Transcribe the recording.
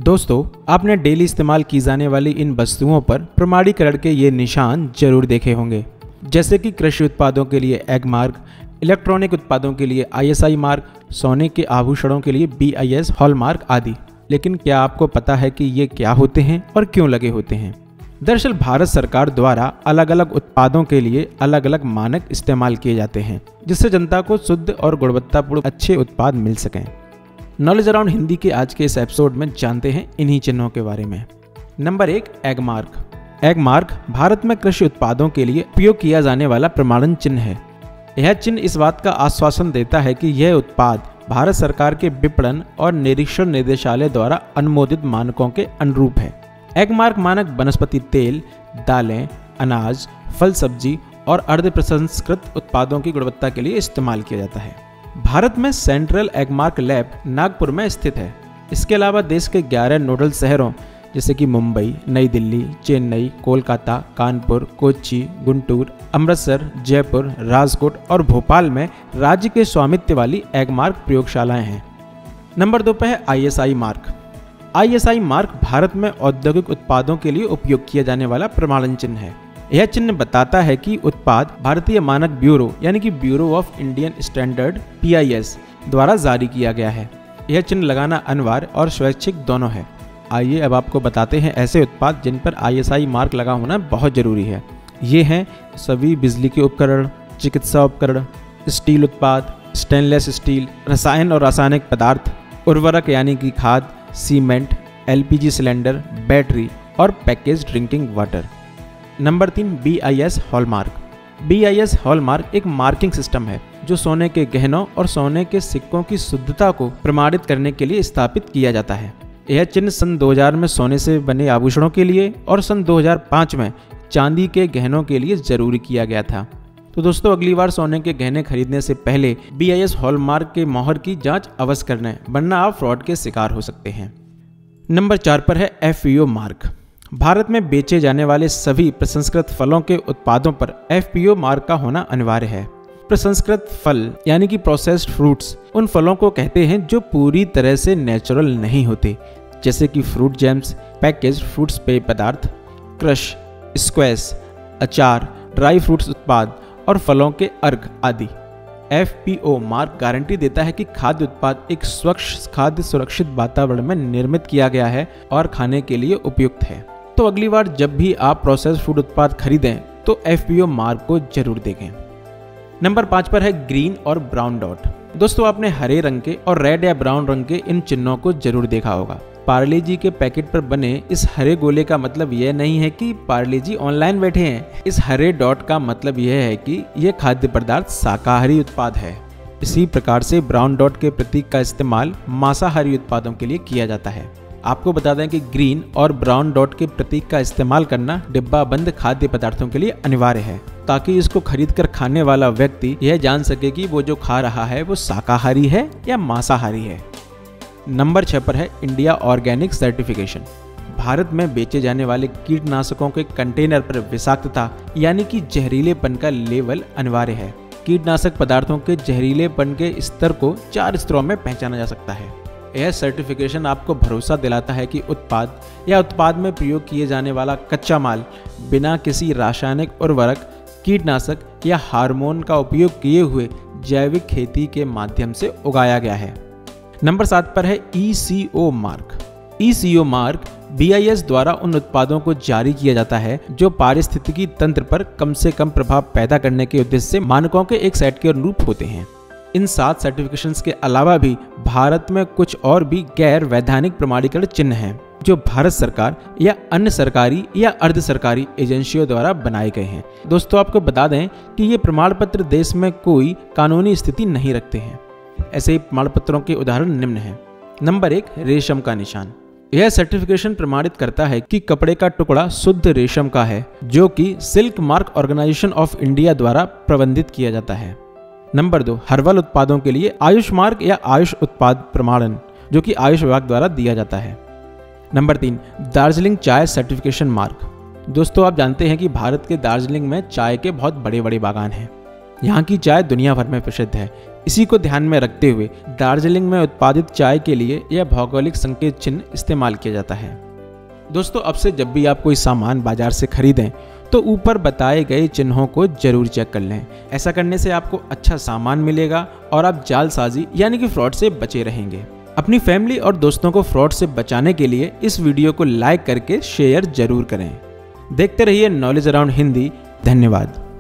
दोस्तों, आपने डेली इस्तेमाल की जाने वाली इन वस्तुओं पर प्रमाणीकरण के ये निशान जरूर देखे होंगे, जैसे कि कृषि उत्पादों के लिए एग मार्क, इलेक्ट्रॉनिक उत्पादों के लिए ISI मार्क, सोने के आभूषणों के लिए BIS हॉलमार्क आदि। लेकिन क्या आपको पता है कि ये क्या होते हैं और क्यों लगे होते हैं? दरअसल भारत सरकार द्वारा अलग अलग उत्पादों के लिए अलग अलग मानक इस्तेमाल किए जाते हैं, जिससे जनता को शुद्ध और गुणवत्तापूर्ण अच्छे उत्पाद मिल सकें। नॉलेज अराउंड हिंदी के आज के इस एपिसोड में जानते हैं इन्हीं चिन्हों के बारे में। Number 1, Agmark. Agmark Bharat में कृषि उत्पादों के लिए उपयोग किया जाने वाला प्रमाणन चिन्ह है। यह चिन्ह इस बात का आश्वासन देता है कि यह उत्पाद भारत सरकार के विपणन और निरीक्षण निदेशालय द्वारा अनुमोदित मानकों के अनुरूप है। एग मार्क मानक वनस्पति तेल, दालें, अनाज, फल सब्जी और अर्ध प्रसंस्कृत उत्पादों की गुणवत्ता के लिए इस्तेमाल किया जाता है। भारत में central Agmark lab Nagpur में स्थित है। इसके अलावा देश के 11 नोडल शहरों जैसे कि मुंबई, नई दिल्ली, चेन्नई, कोलकाता, कानपुर, कोच्चि, गुंटूर, अमृतसर, जयपुर, राजकोट और भोपाल में राज्य के स्वामित्व वाली एग मार्क प्रयोगशालाएं हैं। नंबर 2 पर है ISI mark. ISI mark Bharat में औद्योगिक उत्पादों के लिए उपयोग किया जाने वाला प्रमाणन चिन्ह है। यह चिन्ह बताता है कि उत्पाद भारतीय मानक ब्यूरो यानी कि bureau of Indian standard BIS द्वारा जारी किया गया है। यह चिन्ह लगाना अनिवार्य और स्वैच्छिक दोनों है। आइए अब आपको बताते हैं ऐसे उत्पाद जिन पर ISI मार्क लगा होना बहुत जरूरी है। ये हैं सभी बिजली के उपकरण, चिकित्सा उपकरण, स्टील उत्पाद, स्टेनलेस स्टील, रसायन और रासायनिक पदार्थ, उर्वरक यानी कि खाद, सीमेंट, LPG सिलेंडर, बैटरी और package drinking water. Number 3, BIS hallmark. BIS hallmark एक मार्किंग सिस्टम है जो सोने के गहनों और सोने के सिक्कों की शुद्धता को प्रमाणित करने के लिए स्थापित किया जाता है। यह चिन्ह सन 2000 में सोने से बने आभूषणों के लिए और सन 2005 में चांदी के गहनों के लिए जरूरी किया गया था। तो दोस्तों, अगली बार सोने के गहने खरीदने से पहले BIS हॉलमार्क के मोहर की जांच अवश्य करना, वरना आप फ्रॉड के शिकार हो सकते हैं। नंबर 4 पर है FPO मार्क। भारत में बेचे जाने वाले सभी प्रसंस्कृत फलों के उत्पादों पर FPO मार्क का होना अनिवार्य है। प्रसंस्कृत फल यानी कि प्रोसेस्ड फ्रूट्स उन फलों को कहते हैं जो पूरी तरह से नेचुरल नहीं होते, जैसे कि फ्रूट जैम्स, पैकेज्ड फ्रूट्स पेय पदार्थ, क्रश, स्क्वैश, अचार, ड्राई फ्रूट्स उत्पाद और फलों के अर्क आदि। FPO मार्क गारंटी देता है कि खाद्य उत्पाद एक स्वच्छ खाद्य सुरक्षित वातावरण में निर्मित किया गया है और खाने के लिए उपयुक्त है। तो अगली बार जब भी आप प्रोसेस्ड फूड उत्पाद खरीदें तो FPO मार्क को जरूर देखें। नंबर 5 पर है ग्रीन और ब्राउन डॉट। दोस्तों, आपने हरे रंग के और रेड या ब्राउन रंग के इन चिन्हों को जरूर देखा होगा। पार्ले जी के पैकेट पर बने इस हरे गोले का मतलब यह नहीं है कि पार्ले जी ऑनलाइन बैठे हैं। इस हरे डॉट का मतलब यह है कि यह खाद्य पदार्थ शाकाहारी उत्पाद है। इसी प्रकार से ब्राउन डॉट के प्रतीक का इस्तेमाल मांसाहारी उत्पादों के लिए किया जाता है। आपको बता दें कि ग्रीन और ब्राउन डॉट के प्रतीक का इस्तेमाल करना डिब्बाबंद खाद्य पदार्थों के लिए अनिवार्य है, ताकि इसको खरीदकर खाने वाला व्यक्ति यह जान सके कि वो जो खा रहा है वो शाकाहारी है या मांसाहारी है। नंबर 6 पर है इंडिया ऑर्गेनिक सर्टिफिकेशन। भारत में बेचे जाने वाले कीटनाशकों के कंटेनर पर विषाक्तता यानी कि जहरीलेपन का लेवल अनिवार्य है। कीटनाशक पदार्थों के जहरीलेपन के स्तर को 4 स्तरों में पहचाना जा सकता है। यह सर्टिफिकेशन आपको भरोसा दिलाता है कि उत्पाद या उत्पाद में प्रयोग किए जाने वाला कच्चा माल बिना किसी रासायनिक उर्वरक, कीटनाशक या हार्मोन का उपयोग किए हुए जैविक खेती के माध्यम से उगाया गया है। नंबर 7 पर है ECO mark. ECO mark BIS द्वारा उन उत्पादों को जारी किया जाता है जो पारिस्थितिकी तंत्र पर कम से कम प्रभाव पैदा करने के उद्देश्य से मानकों के एक सेट के अनुरूप होते हैं। इन 7 सर्टिफिकेशंस के अलावा भी भारत में कुछ और भी गैर वैधानिक प्रमाणीकरण चिन्ह हैं जो भारत सरकार या अन्य सरकारी या अर्ध सरकारी एजेंसियों द्वारा बनाए गए हैं। दोस्तों, आपको बता दें कि ये प्रमाण पत्र देश में कोई कानूनी स्थिति नहीं रखते हैं। ऐसे ही प्रमाण पत्रों के उदाहरण निम्न हैं। नंबर 1, रेशम का निशान। यह सर्टिफिकेशन प्रमाणित करता है कि कपड़े का टुकड़ा शुद्ध रेशम का है, जो कि silk mark organisation of India द्वारा प्रबंधित किया जाता है। नंबर 2, हर्बल उत्पादों के लिए आयुष मार्क या आयुष उत्पाद प्रमाणन, जो कि आयुष विभाग द्वारा दिया जाता है। नंबर 3, दार्जिलिंग चाय सर्टिफिकेशन मार्क। दोस्तों, आप जानते हैं कि भारत के दार्जिलिंग में चाय के बहुत बड़े बड़े बागान हैं। यहाँ की चाय दुनिया भर में प्रसिद्ध है। इसी को ध्यान में रखते हुए दार्जिलिंग में उत्पादित चाय के लिए यह भौगोलिक संकेत चिन्ह इस्तेमाल किया जाता है। दोस्तों, अब से जब भी आप कोई सामान बाजार से खरीदें तो ऊपर बताए गए चिन्हों को जरूर चेक कर लें। ऐसा करने से आपको अच्छा सामान मिलेगा और आप जालसाजी यानी कि फ्रॉड से बचे रहेंगे। अपनी फैमिली और दोस्तों को फ्रॉड से बचाने के लिए इस वीडियो को लाइक करके शेयर जरूर करें। देखते रहिए नॉलेज अराउंड हिंदी। धन्यवाद।